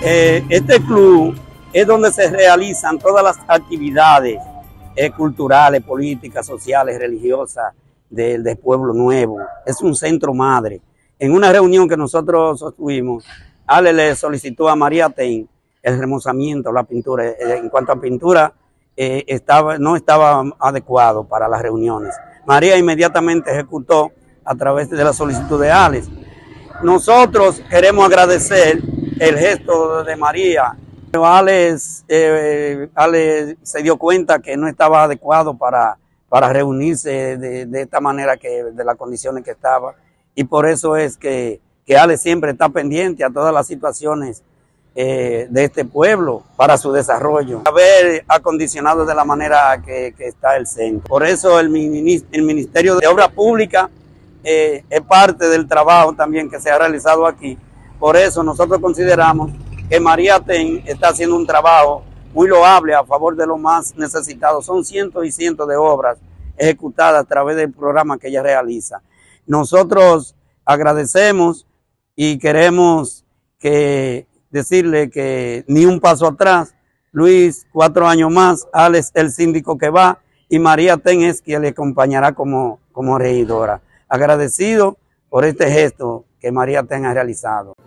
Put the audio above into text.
Este club es donde se realizan todas las actividades culturales, políticas, sociales, religiosas del Pueblo Nuevo. Es un centro madre. En una reunión que nosotros sostuvimos, Ale le solicitó a María Ten el remozamiento, la pintura. En cuanto a pintura, no estaba adecuado para las reuniones. María inmediatamente ejecutó a través de la solicitud de Alex. Nosotros queremos agradecer el gesto de María. Alex se dio cuenta que no estaba adecuado para reunirse de esta manera, de las condiciones que estaba, y por eso es que Alex siempre está pendiente a todas las situaciones de este pueblo para su desarrollo, haber acondicionado de la manera que está el centro. Por eso el Ministerio de Obras Públicas es parte del trabajo también que se ha realizado aquí. Por eso nosotros consideramos que María Ten está haciendo un trabajo muy loable a favor de los más necesitados. Son cientos y cientos de obras ejecutadas a través del programa que ella realiza. Nosotros agradecemos y queremos decirle que ni un paso atrás. Luis, 4 años más, Alex el síndico que va, y María Ten es quien le acompañará como regidora. Agradecido por este gesto que María Ten ha realizado.